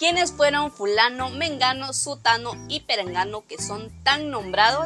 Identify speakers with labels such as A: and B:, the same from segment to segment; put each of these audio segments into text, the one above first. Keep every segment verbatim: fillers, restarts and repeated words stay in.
A: ¿Quiénes fueron fulano, mengano, sutano y perengano que son tan nombrados?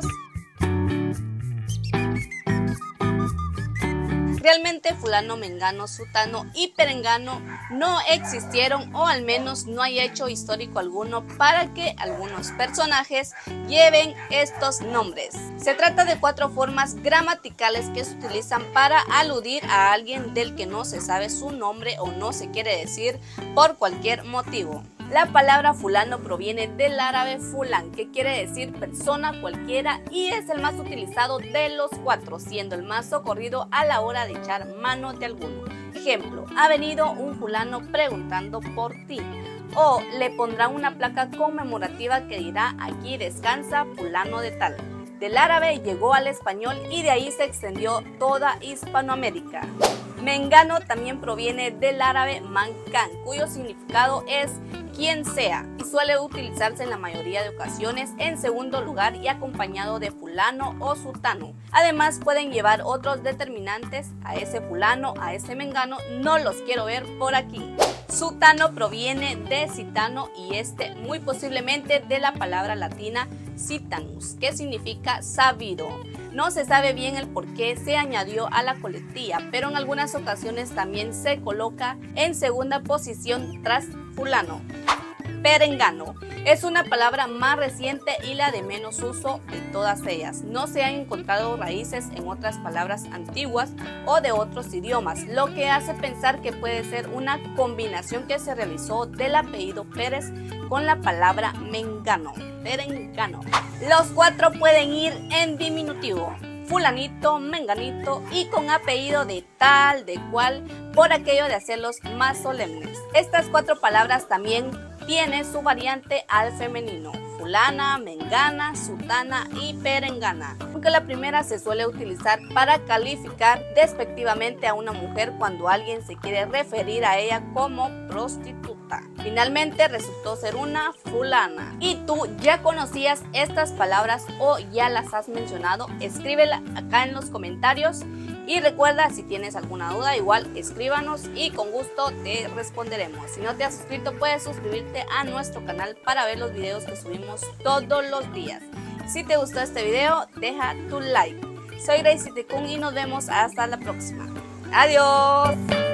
A: Realmente fulano, mengano, sutano y perengano no existieron, o al menos no hay hecho histórico alguno para que algunos personajes lleven estos nombres. Se trata de cuatro formas gramaticales que se utilizan para aludir a alguien del que no se sabe su nombre o no se quiere decir por cualquier motivo. La palabra fulano proviene del árabe fulan, que quiere decir persona cualquiera, y es el más utilizado de los cuatro, siendo el más socorrido a la hora de echar mano de alguno. Ejemplo, ha venido un fulano preguntando por ti, o le pondrán una placa conmemorativa que dirá aquí descansa fulano de tal. Del árabe llegó al español y de ahí se extendió toda Hispanoamérica. Mengano también proviene del árabe mancan, cuyo significado es quien sea, y suele utilizarse en la mayoría de ocasiones en segundo lugar y acompañado de fulano o sutano. Además pueden llevar otros determinantes: a ese fulano, a ese mengano, no los quiero ver por aquí. Sutano proviene de citano y este muy posiblemente de la palabra latina citanus, que significa sabido. No se sabe bien el por qué se añadió a la coletilla, pero en algunas ocasiones también se coloca en segunda posición tras fulano. Perengano es una palabra más reciente y la de menos uso de todas ellas. No se han encontrado raíces en otras palabras antiguas o de otros idiomas, lo que hace pensar que puede ser una combinación que se realizó del apellido Pérez con la palabra mengano. Perengano. Los cuatro pueden ir en diminutivo: fulanito, menganito y con apellido de tal, de cual, por aquello de hacerlos más solemnes. Estas cuatro palabras también tienen su variante al femenino: fulana, mengana, sutana y perengana. Aunque la primera se suele utilizar para calificar despectivamente a una mujer cuando alguien se quiere referir a ella como prostituta. Finalmente resultó ser una fulana. ¿Y tú ya conocías estas palabras o ya las has mencionado? Escríbela acá en los comentarios. Y recuerda, si tienes alguna duda, igual escríbanos y con gusto te responderemos. Si no te has suscrito, puedes suscribirte a nuestro canal para ver los videos que subimos todos los días. Si te gustó este video, deja tu like. Soy Gracie Tecún y nos vemos hasta la próxima. ¡Adiós!